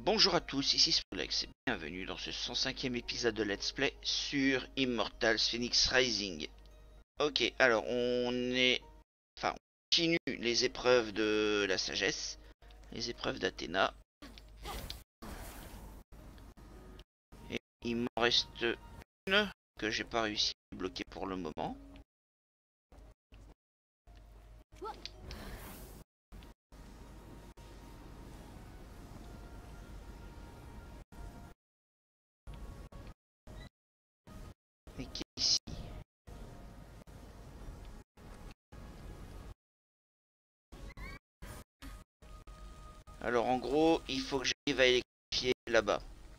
Bonjour à tous, ici Sprolex et bienvenue dans ce 105e épisode de Let's Play sur Immortals Phoenix Rising. Ok, alors on continue les épreuves de la sagesse, les épreuves d'Athéna. Et il m'en reste une que j'ai pas réussi à bloquer pour le moment. Et qui est ici? Alors en gros, il faut que j'arrive à électrifier là-bas.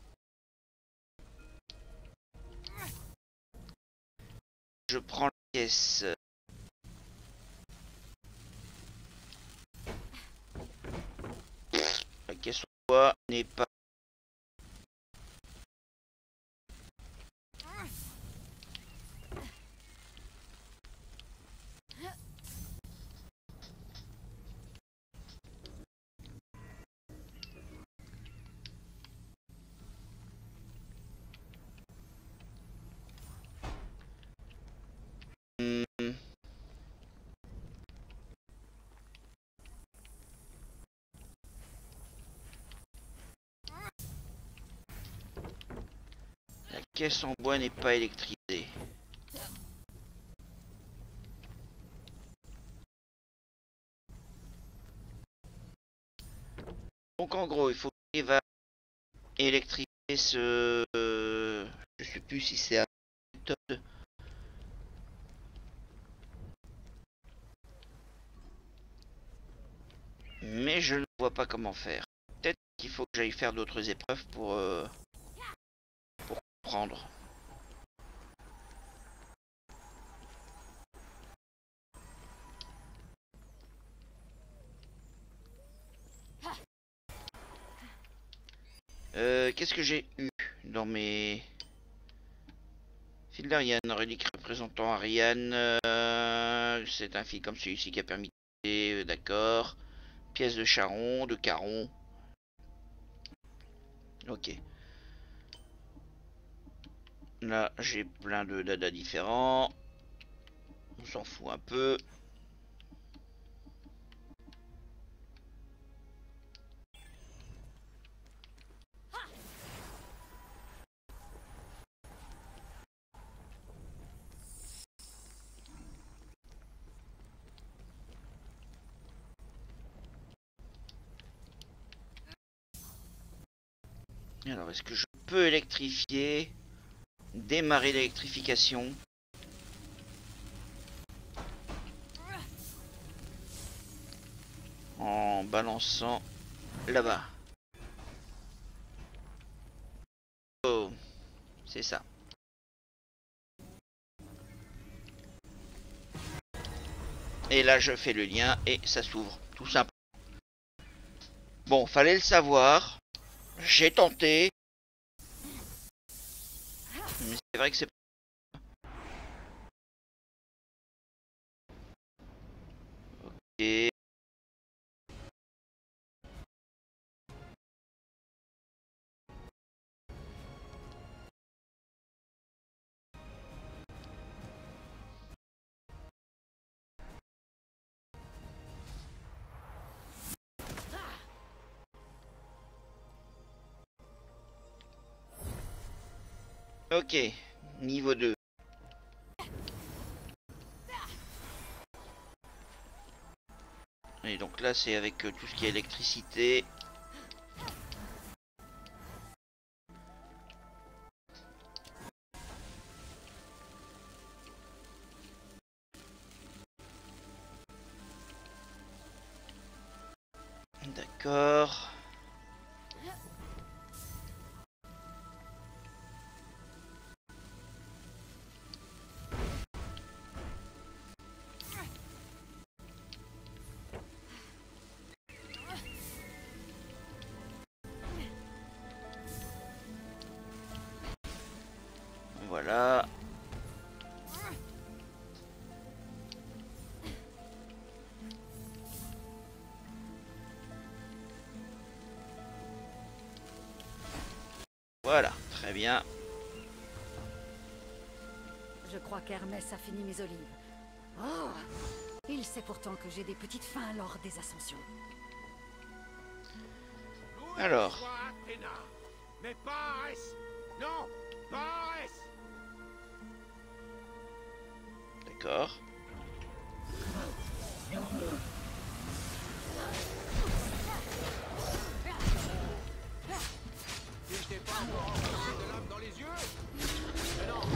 Je prends la caisse. La caisse en bois n'est pas... Hmm. La caisse en bois n'est pas électrisée. Donc en gros, il faut qu'il va électrifier ce... Je sais plus si c'est à méthode. Mais je ne vois pas comment faire. Peut-être qu'il faut que j'aille faire d'autres épreuves pour comprendre. Qu'est-ce que j'ai eu dans mes... Fil d'Ariane, relique représentant Ariane. C'est un fil comme celui-ci qui a permis de... D'accord. Pièce de Charon, de Caron. Ok. Là, j'ai plein de dadas différents. On s'en fout un peu. Alors, est-ce que je peux électrifier? Démarrer l'électrification. En balançant là-bas. Oh, c'est ça. Et là, je fais le lien et ça s'ouvre, tout simple. Bon, fallait le savoir. J'ai tenté. Mais c'est vrai que c'est... Ok. Ok. Niveau 2. Et donc là, c'est avec tout ce qui est électricité. D'accord. Voilà. Voilà, très bien. Je crois qu'Hermès a fini mes olives. Oh, il sait pourtant que j'ai des petites fins lors des ascensions. Alors. Mais pas Arès. Non, pas Arès. D'accord. Si je t'ai pas encore enfoncé de l'âme dans les yeux. Mais non.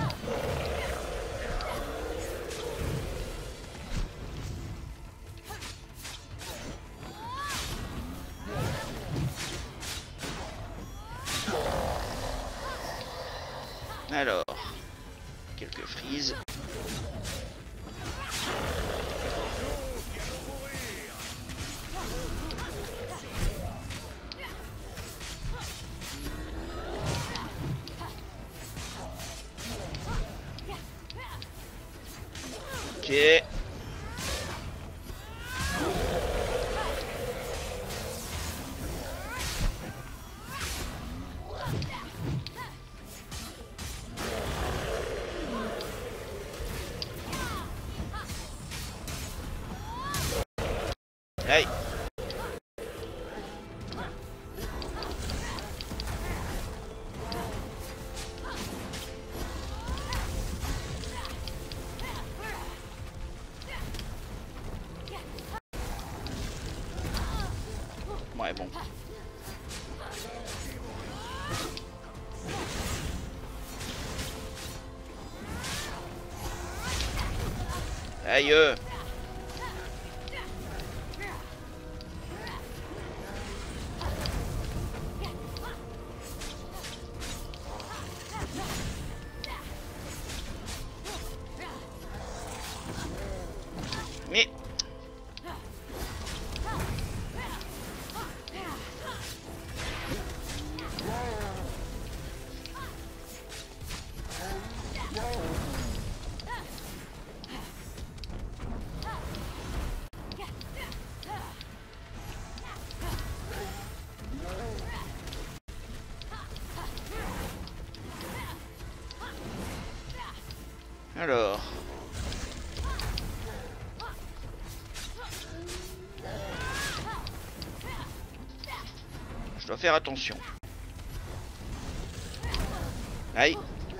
Alors, quelques frises. Ok. Aïe. Ouais, bon. Aïe. Mais... Alors... Je dois faire attention. Aïe.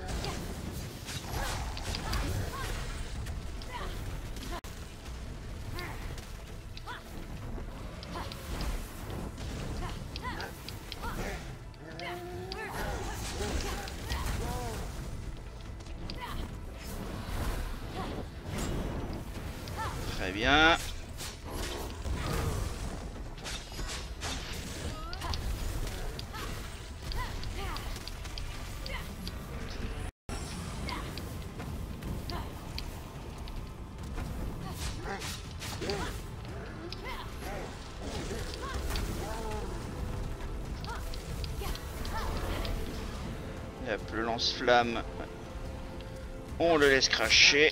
Très bien. Hop, le lance-flamme. On le laisse cracher.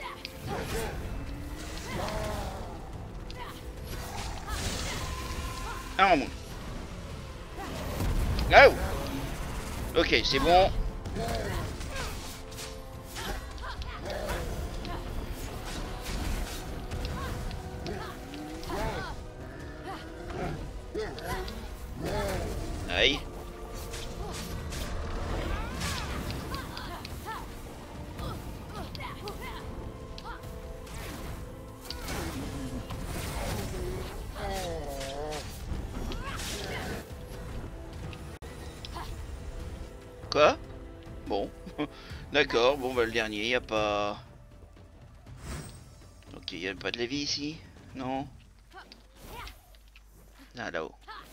Un en moins. Ah, oh. Ok, c'est bon. Aïe. Quoi? Bon. D'accord, bon bah le dernier, y a pas... Ok, y a pas de Lévi ici? Non? Ah, là-haut.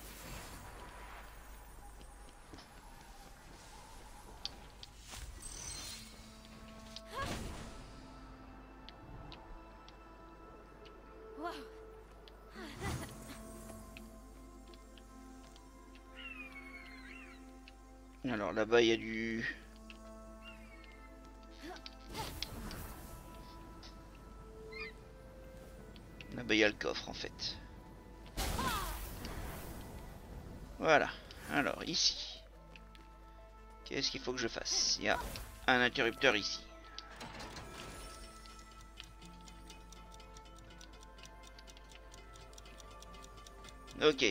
Alors là-bas il y a du... Là-bas il y a le coffre en fait. Voilà. Alors ici. Qu'est-ce qu'il faut que je fasse? Il y a un interrupteur ici. Ok.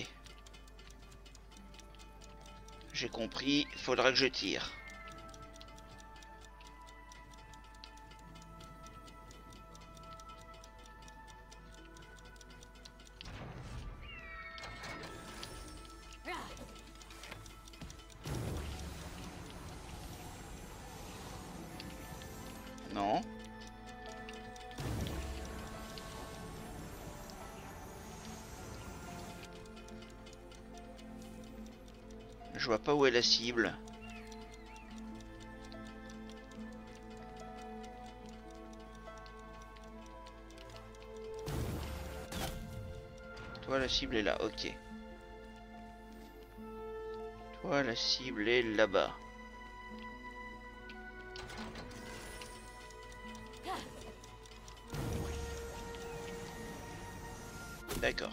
J'ai compris, faudra que je tire. Non. Je vois pas où est la cible. Toi, la cible est là, ok. Toi, la cible est là-bas. D'accord.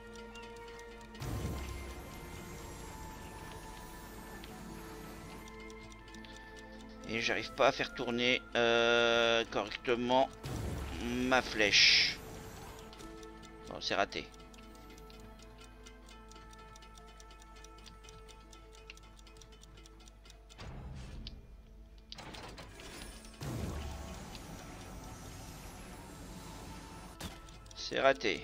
Et j'arrive pas à faire tourner correctement ma flèche. Bon, c'est raté. C'est raté.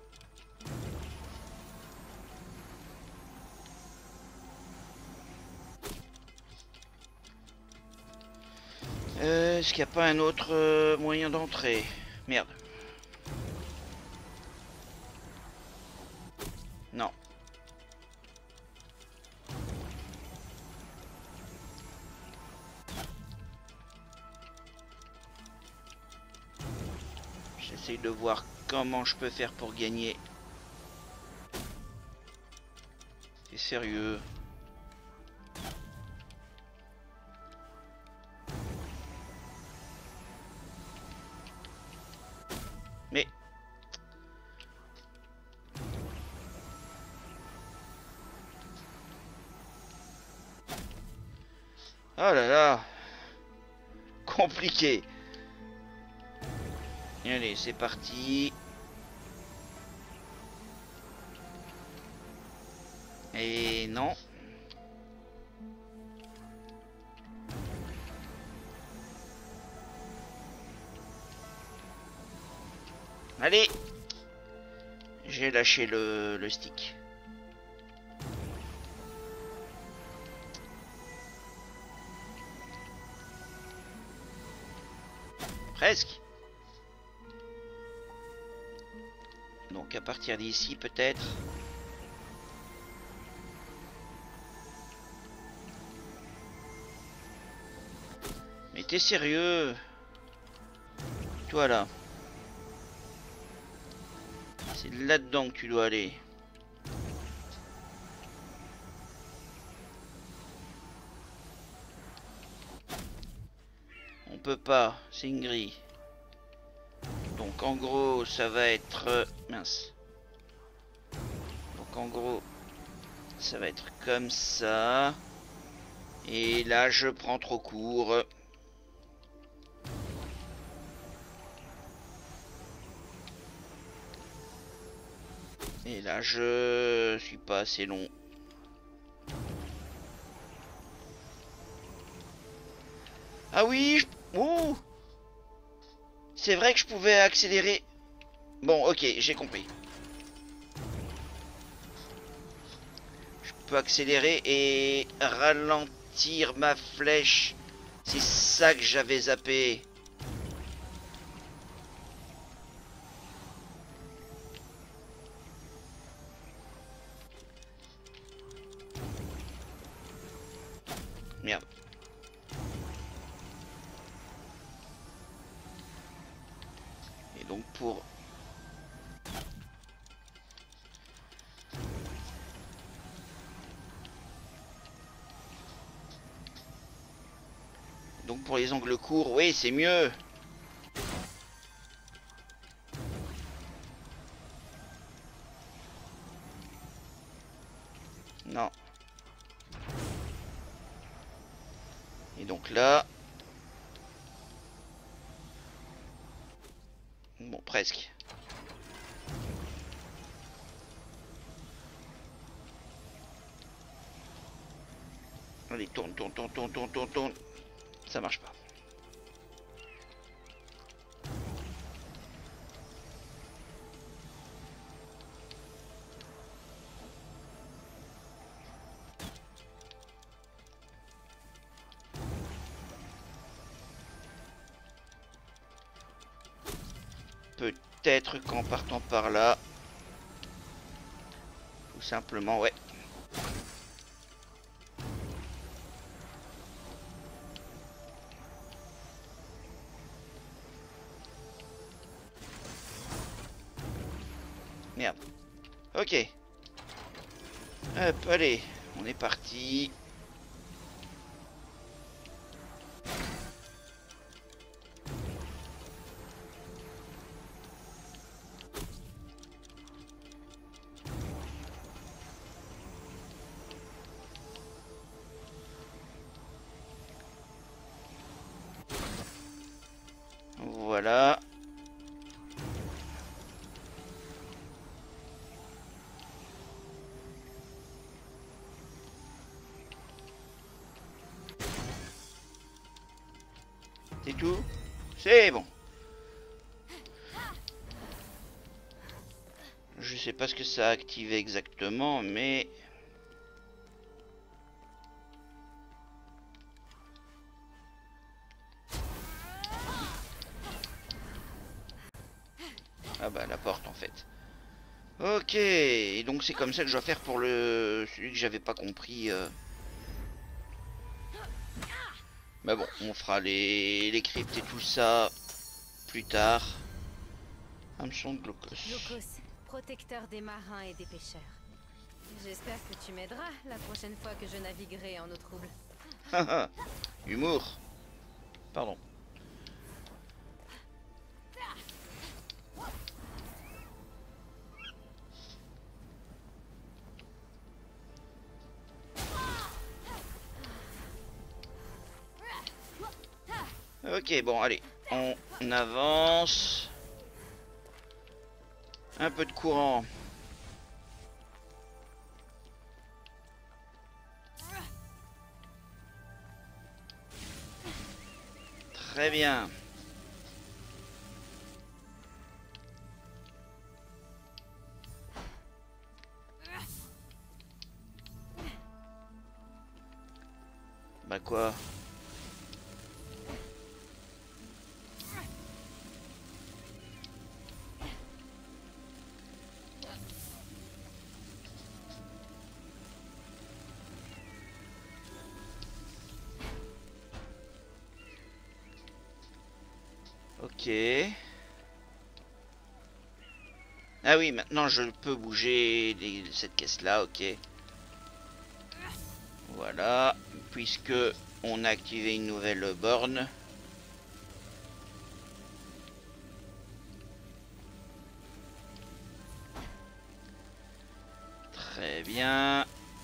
Est-ce qu'il n'y a pas un autre moyen d'entrer? Merde. Non. J'essaye de voir comment je peux faire pour gagner. T'es sérieux? Mais... Oh là là. Compliqué. Allez, c'est parti. Et non. Allez. J'ai lâché le stick. Presque. Donc à partir d'ici peut-être. Mais t'es sérieux? Toi là. C'est là-dedans que tu dois aller. On peut pas, c'est une grille. Donc en gros ça va être... mince. Donc en gros ça va être comme ça. Et là je prends trop court. Et là je suis pas assez long. Ah oui, ouh, c'est vrai que je pouvais accélérer. Bon, ok, j'ai compris. Je peux accélérer et ralentir ma flèche. C'est ça que j'avais zappé. Merde. Et donc pour... Donc pour les angles courts, oui, c'est mieux. Non. Et donc là... Bon, presque. Allez, tourne, tourne, tourne, tourne, tourne, tourne, tourne. Ça marche pas. Peut-être qu'en partant par là, tout simplement, ouais. Merde. Ok. Hop, allez, on est parti. Voilà. C'est tout? C'est bon. Je sais pas ce que ça a activé exactement, mais... Ah bah la porte en fait. Ok, et donc c'est comme ça que je dois faire pour celui que j'avais pas compris. Bah bon, on fera les cryptes et tout ça plus tard. Hameçon de Glaucos. Glaucos, protecteur des marins et des pêcheurs. J'espère que tu m'aideras la prochaine fois que je naviguerai en eau trouble. Haha, humour. Pardon. Ok, bon, allez, on avance. Un peu de courant. Très bien. Bah quoi? Ok. Ah oui, maintenant je peux bouger cette caisse-là, ok. Voilà, puisque on a activé une nouvelle borne. Très bien.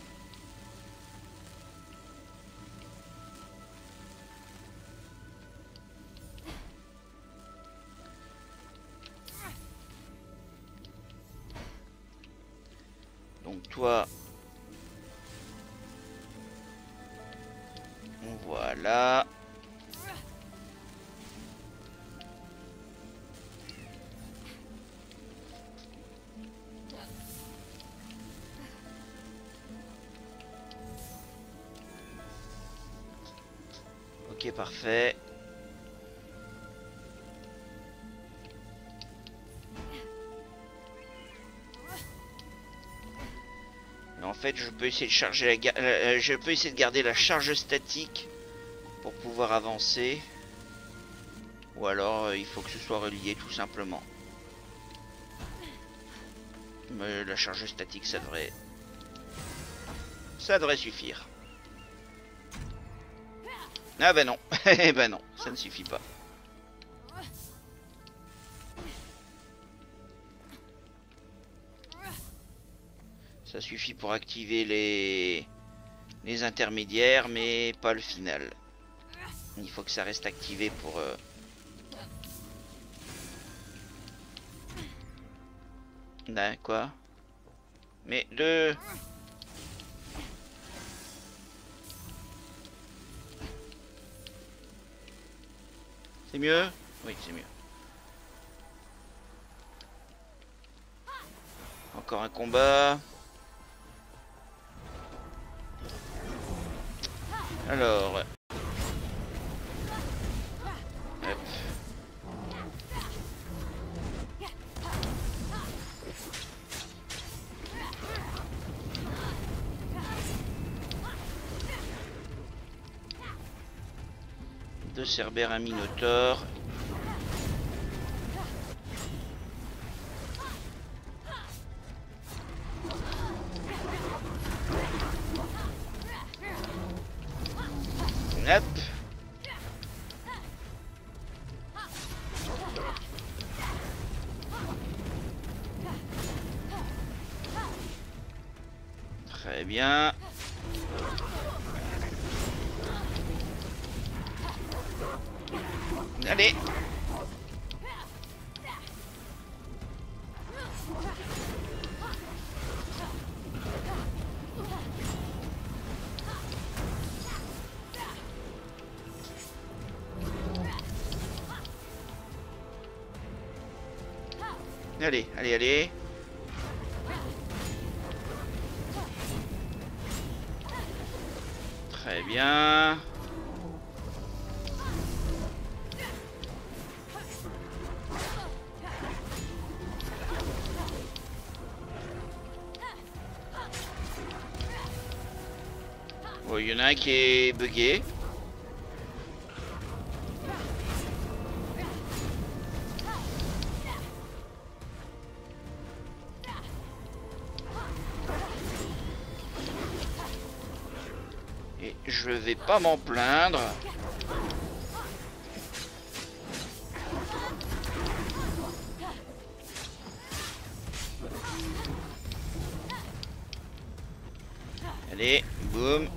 Donc toi, voilà. Ok, parfait. En fait, je peux essayer de charger je peux essayer de garder la charge statique pour pouvoir avancer. Ou alors, il faut que ce soit relié tout simplement. Mais la charge statique, ça devrait suffire. Ah ben non, eh ben non, ça ne suffit pas. Ça suffit pour activer les intermédiaires, mais pas le final. Il faut que ça reste activé pour... Quoi? Mais deux... C'est mieux? Oui, c'est mieux. Encore un combat. Alors... Hop. Deux Cerbères, un Minotaure. Hop. Très bien. Allez. Allez, allez, allez. Très bien. Bon, il y en a un qui est bugué. Et je vais pas m'en plaindre. Allez, boum.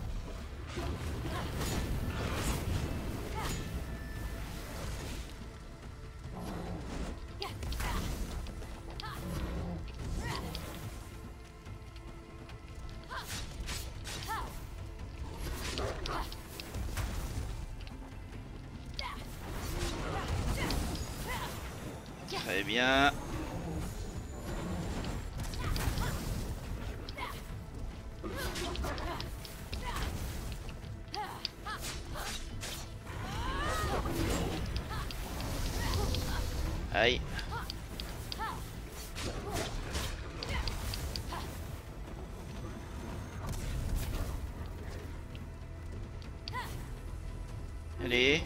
Très bien. Aïe. Allez.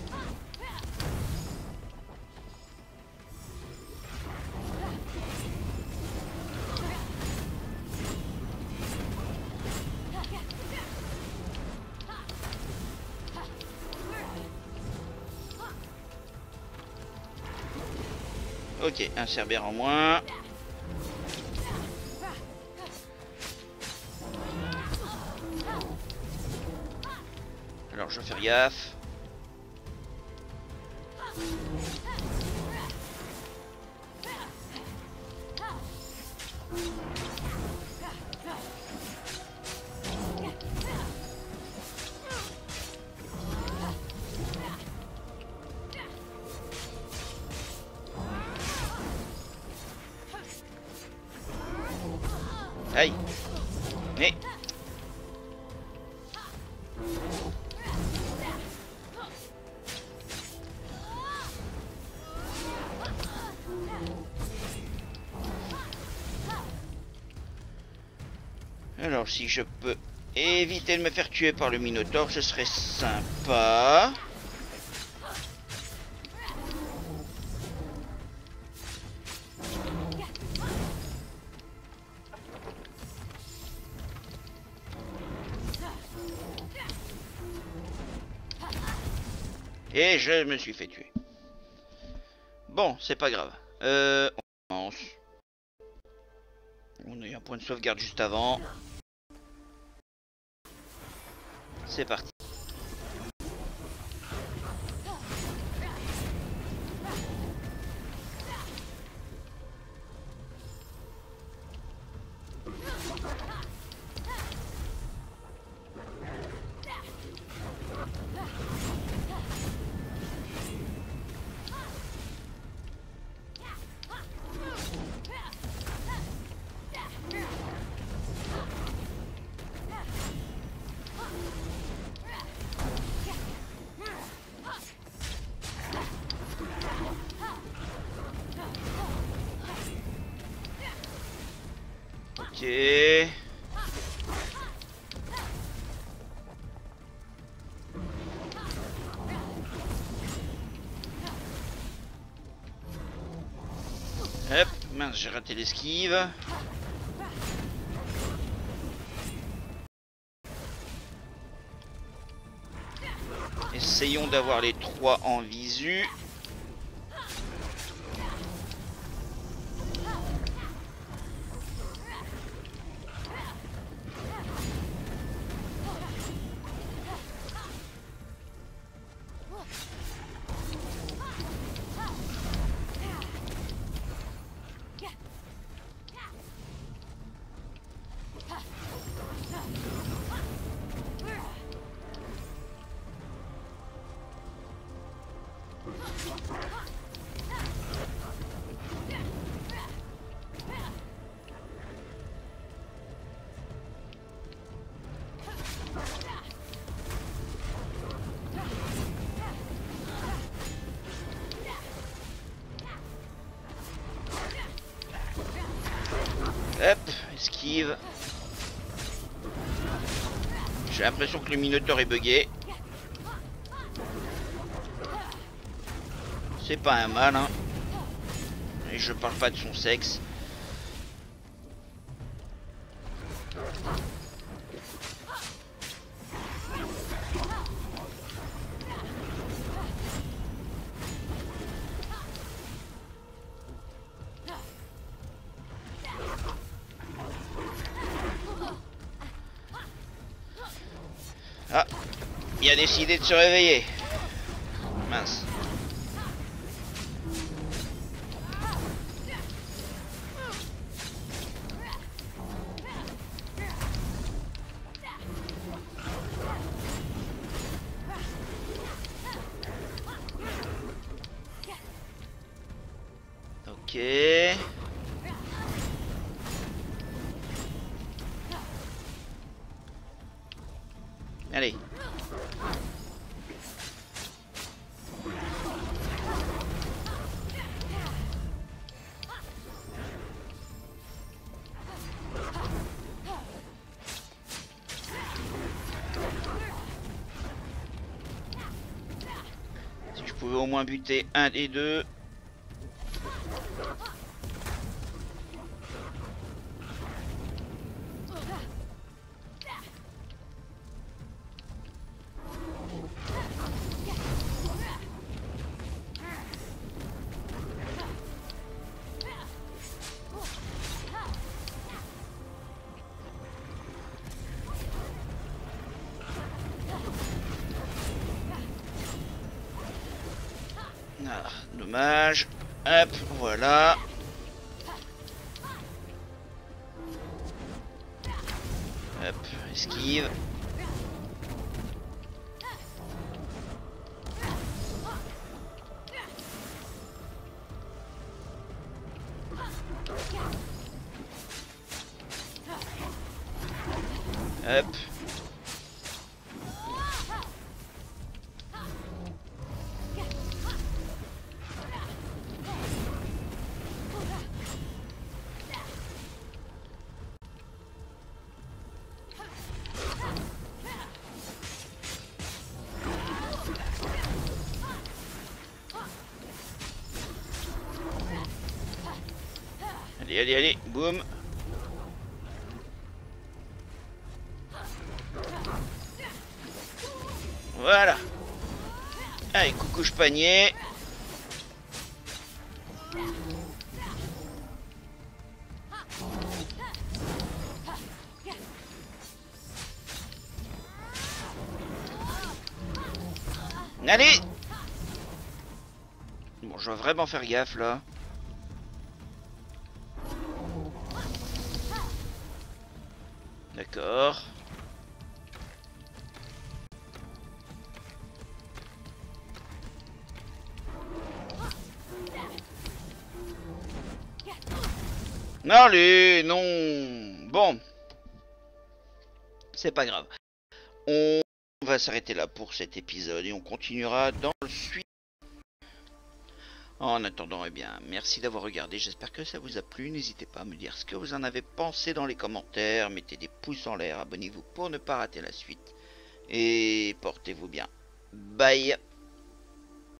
Ok, un Cerbère en moins. Alors je vais faire gaffe. Aïe. Mais... Alors si je peux éviter de me faire tuer par le Minotaure, ce serait sympa. Et je me suis fait tuer. Bon, c'est pas grave. On commence. On a eu un point de sauvegarde juste avant. C'est parti. Ok. Hop, mince, j'ai raté l'esquive. Essayons d'avoir les trois en visu. Hop, esquive. J'ai l'impression que le Minotaur est bugué. C'est pas un mal, hein. Et je parle pas de son sexe. Ah, il a décidé de se réveiller. Mince. Ok. Allez. Si je pouvais au moins buter un des deux. Ah, dommage. Hop, voilà. Hop, esquive. Hop. Allez, allez, allez, boum. Voilà. Allez, coucouche panier. Allez. Bon, je dois vraiment faire gaffe là. D'accord. Allez, non. Bon. C'est pas grave. On va s'arrêter là pour cet épisode et on continuera dans le suite. En attendant, eh bien, merci d'avoir regardé, j'espère que ça vous a plu, n'hésitez pas à me dire ce que vous en avez pensé dans les commentaires, mettez des pouces en l'air, abonnez-vous pour ne pas rater la suite, et portez-vous bien. Bye.